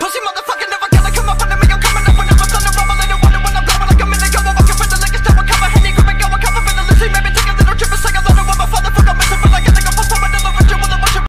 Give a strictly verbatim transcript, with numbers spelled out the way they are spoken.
pussy motherfucker never gonna come up under me.